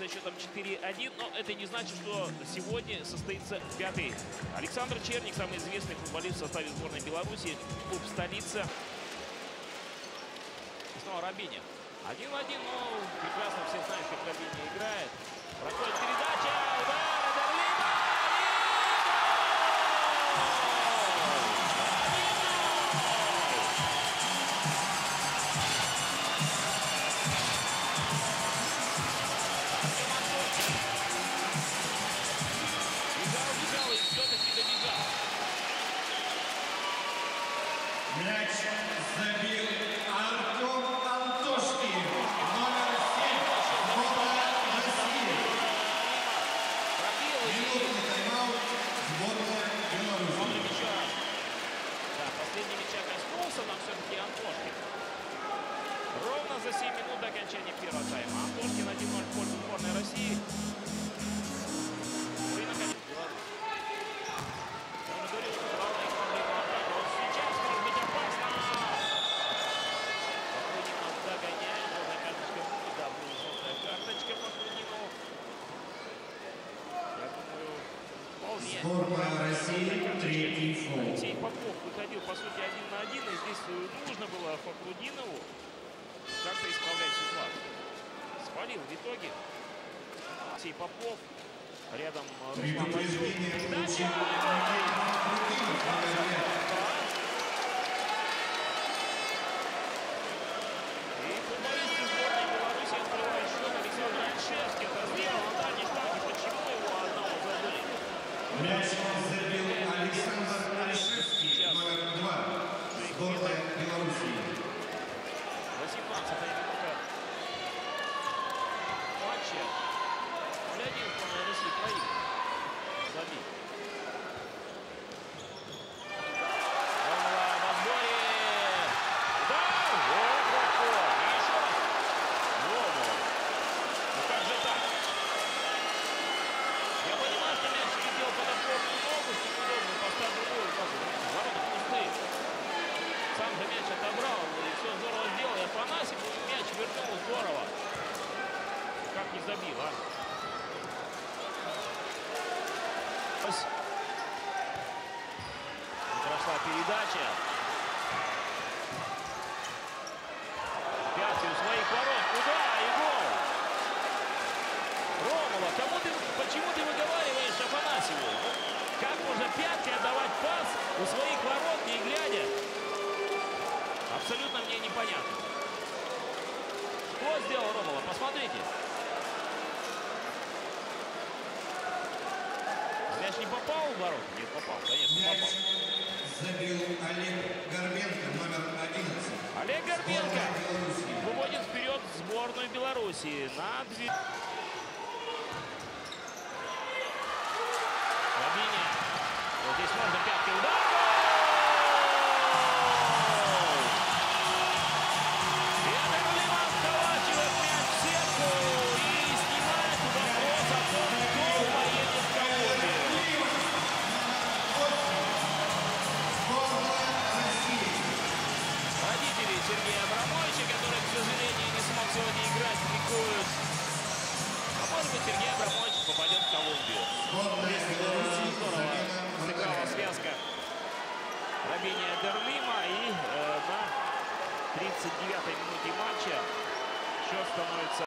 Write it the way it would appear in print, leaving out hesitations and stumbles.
со счетом 4-1, но это не значит, что сегодня состоится пятый. Александр Черник, самый известный футболист в составе сборной Беларуси, клуб «Столица». И снова Рабиня. 1-1, но прекрасно все знают, как Рабиня играет. Проходит передача, удар, Дерлима! Бежал и все-таки добежал. Мяч забил Артем Антошкин, номер 7, сборная России. Минутный тайм-аут, сборная Беларуси. Да, последний мяча коснулся, но все-таки Антошкин. Ровно за 7 минут до окончания первого тайма. Антошкин 1-0 в пользу сборной России. Ну и наконец Беларусь. Я уже говорил, что главная их проблема атака. Вот сейчас может быть опасно. Пахрудинов догоняет. Желтая карточка. Да, будет желтая карточка Пахрудинову. Я думаю, вполне. Сборная России, третий фол. Алексей Попов выходил, по сути, 1 на 1. И здесь нужно было Пахрудинову как-то исправлять ситуацию. Спалил в итоге. Алексей Попов. Рядом Руслан Васюк. Передача! И футболисты сборной Беларуси открывают счет. Александр Альшевский. Это сделал на дальней фланге. Почему его одного забыли? Мяч забил Александр Альшевский, номер 2, сборная Беларуси. 18-я минута матча. 0-1 сборная России проигрывает. Забил. Ромова в отборе. Удар! Вот проход. И еще раз. Ромова. Ну как же так? Я понимаю, что мяч летел под опорную ногу, что неудобно поставить другую ногу. Ворота пустые. Сам же мяч отобрал и все здорово сделал. И Афанасьев мяч вернул здорово. Как не забил, а? Прошла передача. Пятый у своих ворот. Куда? И гол. Ромова, почему ты выговариваешь Афанасьеву? Как можно пяткой отдавать пас у своих ворот, не глядя? Абсолютно мне непонятно. Что сделал Ромова? Посмотрите. Мяч не попал в ворота? Нет, попал, конечно, Мяч попал. забил Олег Горбенко, номер 11. Олег Горбенко выводит вперед сборную Беларуси на 2. Рабиня. Вот здесь можно пяткой удар. И Дерлима сколачивает мяч в сетку и снимает вопрос о том, кто поедет в Колумбию. Родители Сергея Абрамовича, который, к сожалению, не смог сегодня играть, ликуют. А может быть, Сергей Абрамович попадет в Колумбию. Здорово сыграла связка Рабиня Дерлима. И на 39-й минуте матча счет становится